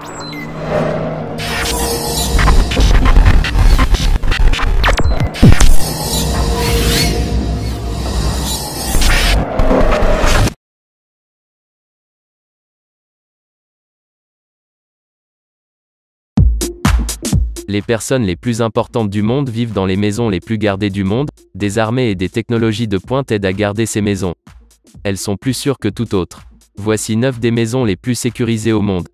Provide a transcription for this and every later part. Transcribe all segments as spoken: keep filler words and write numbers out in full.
Les personnes les plus importantes du monde vivent dans les maisons les plus gardées du monde. Des armées et des technologies de pointe aident à garder ces maisons. Elles sont plus sûres que tout autre. Voici neuf des maisons les plus sécurisées au monde.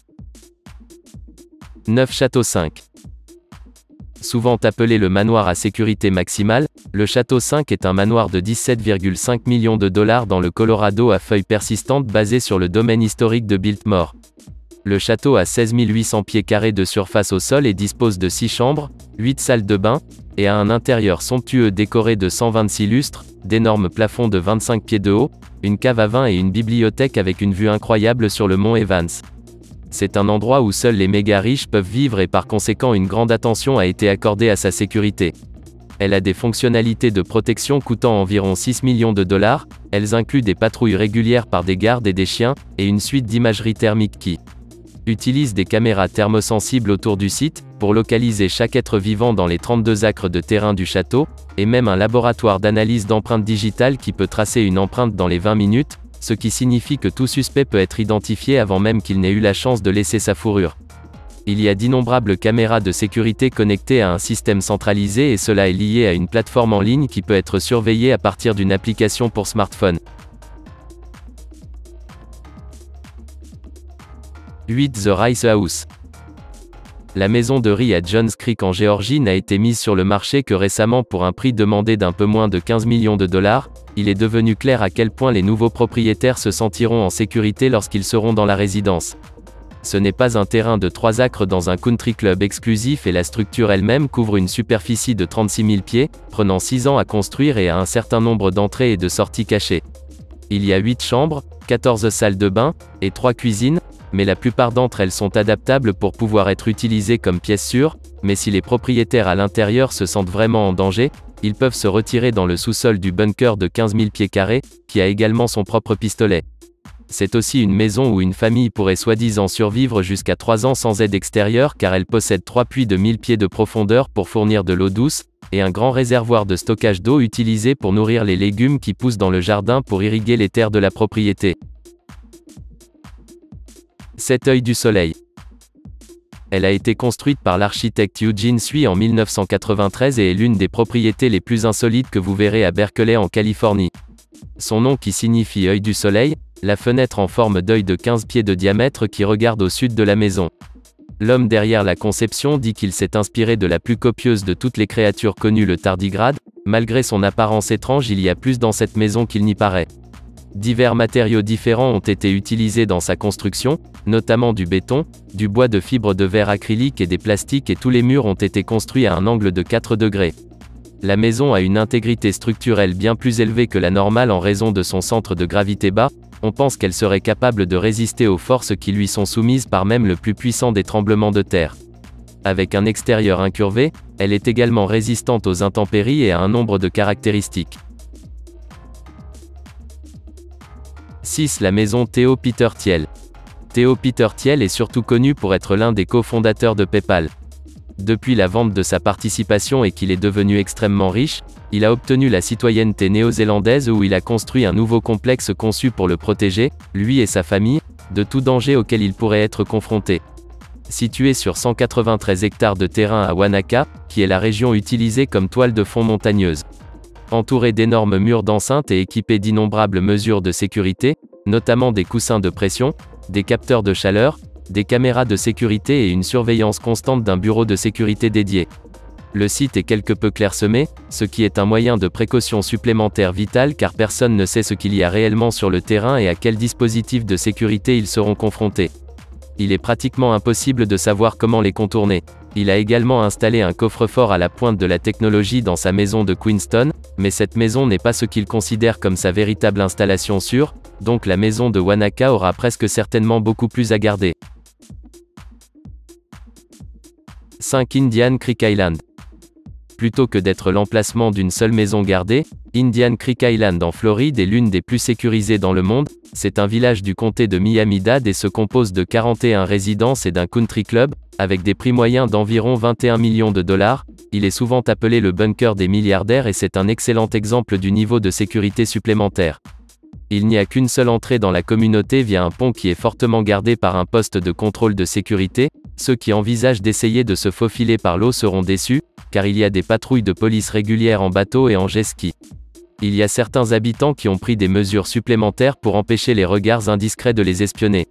neuf Château cinq. Souvent appelé le manoir à sécurité maximale, le Château cinq est un manoir de dix-sept virgule cinq millions de dollars dans le Colorado à feuilles persistantes basé sur le domaine historique de Biltmore. Le château a seize mille huit cents pieds carrés de surface au sol et dispose de six chambres, huit salles de bain, et a un intérieur somptueux décoré de cent vingt-six lustres, d'énormes plafonds de vingt-cinq pieds de haut, une cave à vin et une bibliothèque avec une vue incroyable sur le mont Evans. C'est un endroit où seuls les méga riches peuvent vivre et par conséquent une grande attention a été accordée à sa sécurité. Elle a des fonctionnalités de protection coûtant environ six millions de dollars, elles incluent des patrouilles régulières par des gardes et des chiens, et une suite d'imagerie thermique qui utilise des caméras thermosensibles autour du site, pour localiser chaque être vivant dans les trente-deux acres de terrain du château, et même un laboratoire d'analyse d'empreintes digitales qui peut tracer une empreinte dans les vingt minutes, ce qui signifie que tout suspect peut être identifié avant même qu'il n'ait eu la chance de laisser sa fourrure. Il y a d'innombrables caméras de sécurité connectées à un système centralisé et cela est lié à une plateforme en ligne qui peut être surveillée à partir d'une application pour smartphone. huit The Rice House. La maison de riz à Johns Creek en Géorgie n'a été mise sur le marché que récemment pour un prix demandé d'un peu moins de quinze millions de dollars. Il est devenu clair à quel point les nouveaux propriétaires se sentiront en sécurité lorsqu'ils seront dans la résidence. Ce n'est pas un terrain de trois acres dans un country club exclusif et la structure elle-même couvre une superficie de trente-six mille pieds, prenant six ans à construire et a un certain nombre d'entrées et de sorties cachées. Il y a huit chambres, quatorze salles de bain, et trois cuisines, mais la plupart d'entre elles sont adaptables pour pouvoir être utilisées comme pièces sûres, mais si les propriétaires à l'intérieur se sentent vraiment en danger, ils peuvent se retirer dans le sous-sol du bunker de quinze mille pieds carrés, qui a également son propre pistolet. C'est aussi une maison où une famille pourrait soi-disant survivre jusqu'à trois ans sans aide extérieure car elle possède trois puits de mille pieds de profondeur pour fournir de l'eau douce, et un grand réservoir de stockage d'eau utilisé pour nourrir les légumes qui poussent dans le jardin pour irriguer les terres de la propriété. sept Œil du Soleil. Elle a été construite par l'architecte Eugene Sui en mille neuf cent quatre-vingt-treize et est l'une des propriétés les plus insolites que vous verrez à Berkeley en Californie. Son nom qui signifie œil du soleil, la fenêtre en forme d'œil de quinze pieds de diamètre qui regarde au sud de la maison. L'homme derrière la conception dit qu'il s'est inspiré de la plus copieuse de toutes les créatures connues, le tardigrade. Malgré son apparence étrange, il y a plus dans cette maison qu'il n'y paraît. Divers matériaux différents ont été utilisés dans sa construction, notamment du béton, du bois de fibre de verre acrylique et des plastiques et tous les murs ont été construits à un angle de quatre degrés. La maison a une intégrité structurelle bien plus élevée que la normale en raison de son centre de gravité bas. On pense qu'elle serait capable de résister aux forces qui lui sont soumises par même le plus puissant des tremblements de terre. Avec un extérieur incurvé, elle est également résistante aux intempéries et a un nombre de caractéristiques. six La maison Theo Peter Thiel. Theo Peter Thiel est surtout connu pour être l'un des cofondateurs de PayPal. Depuis la vente de sa participation et qu'il est devenu extrêmement riche, il a obtenu la citoyenneté néo-zélandaise où il a construit un nouveau complexe conçu pour le protéger, lui et sa famille, de tout danger auquel il pourrait être confronté. Situé sur cent quatre-vingt-treize hectares de terrain à Wanaka, qui est la région utilisée comme toile de fond montagneuse. Entouré d'énormes murs d'enceinte et équipé d'innombrables mesures de sécurité, notamment des coussins de pression, des capteurs de chaleur, des caméras de sécurité et une surveillance constante d'un bureau de sécurité dédié. Le site est quelque peu clairsemé, ce qui est un moyen de précaution supplémentaire vital car personne ne sait ce qu'il y a réellement sur le terrain et à quel dispositif de sécurité ils seront confrontés. Il est pratiquement impossible de savoir comment les contourner. Il a également installé un coffre-fort à la pointe de la technologie dans sa maison de Queenston, mais cette maison n'est pas ce qu'il considère comme sa véritable installation sûre, donc la maison de Wanaka aura presque certainement beaucoup plus à garder. cinq Indian Creek Island. Plutôt que d'être l'emplacement d'une seule maison gardée, Indian Creek Island en Floride est l'une des plus sécurisées dans le monde. C'est un village du comté de Miami-Dade et se compose de quarante et un résidences et d'un country club, avec des prix moyens d'environ vingt et un millions de dollars. Il est souvent appelé le bunker des milliardaires et c'est un excellent exemple du niveau de sécurité supplémentaire. Il n'y a qu'une seule entrée dans la communauté via un pont qui est fortement gardé par un poste de contrôle de sécurité. Ceux qui envisagent d'essayer de se faufiler par l'eau seront déçus, car il y a des patrouilles de police régulières en bateau et en jet-ski. Il y a certains habitants qui ont pris des mesures supplémentaires pour empêcher les regards indiscrets de les espionner.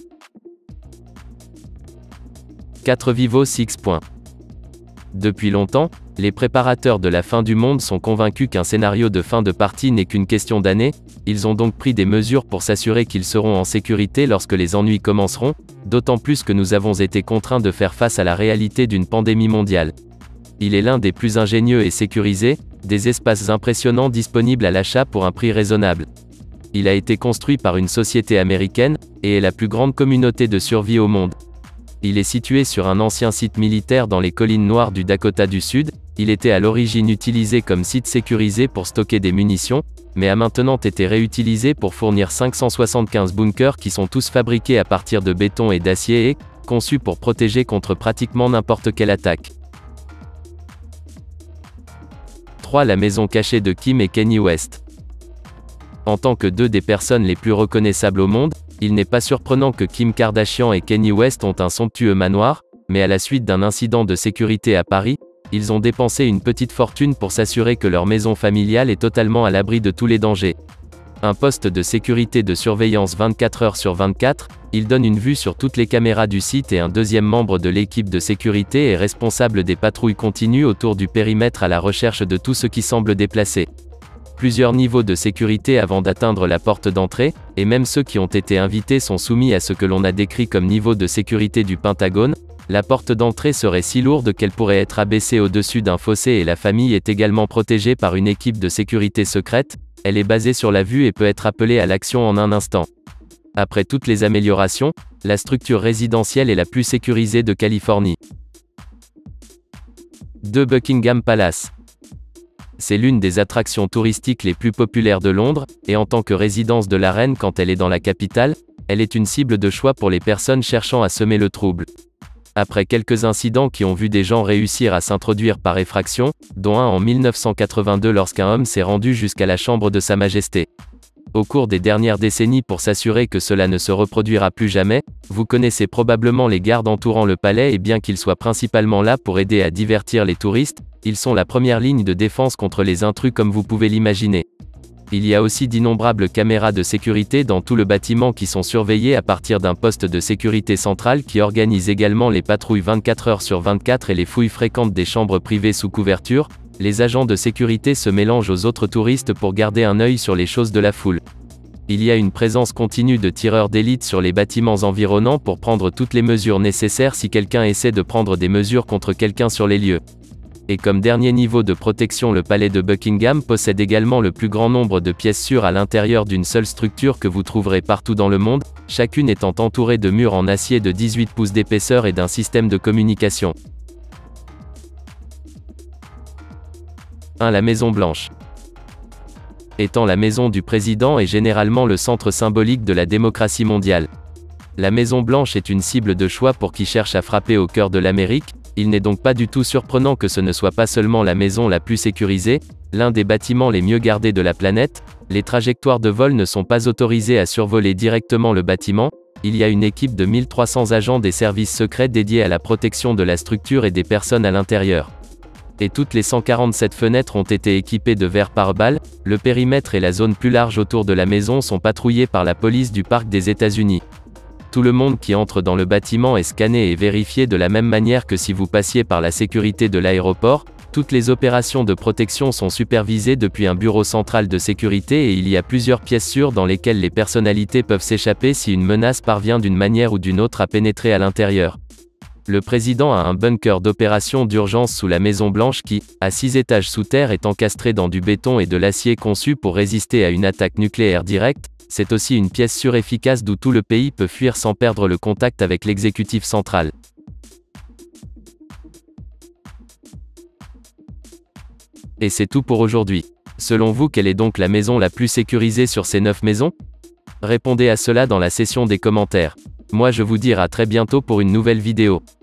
quatre Vivo six. Depuis longtemps, les préparateurs de la fin du monde sont convaincus qu'un scénario de fin de partie n'est qu'une question d'années. Ils ont donc pris des mesures pour s'assurer qu'ils seront en sécurité lorsque les ennuis commenceront, d'autant plus que nous avons été contraints de faire face à la réalité d'une pandémie mondiale. Il est l'un des plus ingénieux et sécurisés, des espaces impressionnants disponibles à l'achat pour un prix raisonnable. Il a été construit par une société américaine, et est la plus grande communauté de survie au monde. Il est situé sur un ancien site militaire dans les collines noires du Dakota du Sud. Il était à l'origine utilisé comme site sécurisé pour stocker des munitions, mais a maintenant été réutilisé pour fournir cinq cent soixante-quinze bunkers qui sont tous fabriqués à partir de béton et d'acier et conçus pour protéger contre pratiquement n'importe quelle attaque. trois La maison cachée de Kim et Kanye West. En tant que deux des personnes les plus reconnaissables au monde, il n'est pas surprenant que Kim Kardashian et Kanye West ont un somptueux manoir, mais à la suite d'un incident de sécurité à Paris, ils ont dépensé une petite fortune pour s'assurer que leur maison familiale est totalement à l'abri de tous les dangers. Un poste de sécurité de surveillance vingt-quatre heures sur vingt-quatre, il donne une vue sur toutes les caméras du site et un deuxième membre de l'équipe de sécurité est responsable des patrouilles continues autour du périmètre à la recherche de tout ce qui semble déplacé. Plusieurs niveaux de sécurité avant d'atteindre la porte d'entrée, et même ceux qui ont été invités sont soumis à ce que l'on a décrit comme niveau de sécurité du Pentagone. La porte d'entrée serait si lourde qu'elle pourrait être abaissée au-dessus d'un fossé et la famille est également protégée par une équipe de sécurité secrète. Elle est basée sur la vue et peut être appelée à l'action en un instant. Après toutes les améliorations, la structure résidentielle est la plus sécurisée de Californie. deux Buckingham Palace. C'est l'une des attractions touristiques les plus populaires de Londres, et en tant que résidence de la reine quand elle est dans la capitale, elle est une cible de choix pour les personnes cherchant à semer le trouble. Après quelques incidents qui ont vu des gens réussir à s'introduire par effraction, dont un en mille neuf cent quatre-vingt-deux lorsqu'un homme s'est rendu jusqu'à la chambre de Sa Majesté. Au cours des dernières décennies pour s'assurer que cela ne se reproduira plus jamais, vous connaissez probablement les gardes entourant le palais et bien qu'ils soient principalement là pour aider à divertir les touristes, ils sont la première ligne de défense contre les intrus comme vous pouvez l'imaginer. Il y a aussi d'innombrables caméras de sécurité dans tout le bâtiment qui sont surveillées à partir d'un poste de sécurité central qui organise également les patrouilles vingt-quatre heures sur vingt-quatre et les fouilles fréquentes des chambres privées sous couverture. Les agents de sécurité se mélangent aux autres touristes pour garder un œil sur les choses de la foule. Il y a une présence continue de tireurs d'élite sur les bâtiments environnants pour prendre toutes les mesures nécessaires si quelqu'un essaie de prendre des mesures contre quelqu'un sur les lieux. Et comme dernier niveau de protection, le palais de Buckingham possède également le plus grand nombre de pièces sûres à l'intérieur d'une seule structure que vous trouverez partout dans le monde, chacune étant entourée de murs en acier de dix-huit pouces d'épaisseur et d'un système de communication. un La Maison Blanche. Étant la maison du président est généralement le centre symbolique de la démocratie mondiale. La Maison Blanche est une cible de choix pour qui cherche à frapper au cœur de l'Amérique. Il n'est donc pas du tout surprenant que ce ne soit pas seulement la maison la plus sécurisée, l'un des bâtiments les mieux gardés de la planète. Les trajectoires de vol ne sont pas autorisées à survoler directement le bâtiment. Il y a une équipe de mille trois cents agents des services secrets dédiés à la protection de la structure et des personnes à l'intérieur. Et toutes les cent quarante-sept fenêtres ont été équipées de verres pare-balles. Le périmètre et la zone plus large autour de la maison sont patrouillés par la police du parc des États-Unis. Tout le monde qui entre dans le bâtiment est scanné et vérifié de la même manière que si vous passiez par la sécurité de l'aéroport. Toutes les opérations de protection sont supervisées depuis un bureau central de sécurité et il y a plusieurs pièces sûres dans lesquelles les personnalités peuvent s'échapper si une menace parvient d'une manière ou d'une autre à pénétrer à l'intérieur. Le président a un bunker d'opération d'urgence sous la Maison Blanche qui, à six étages sous terre, est encastré dans du béton et de l'acier conçu pour résister à une attaque nucléaire directe. C'est aussi une pièce sûre efficace d'où tout le pays peut fuir sans perdre le contact avec l'exécutif central. Et c'est tout pour aujourd'hui. Selon vous, quelle est donc la maison la plus sécurisée sur ces neuf maisons? Répondez à cela dans la section des commentaires. Moi je vous dis à très bientôt pour une nouvelle vidéo.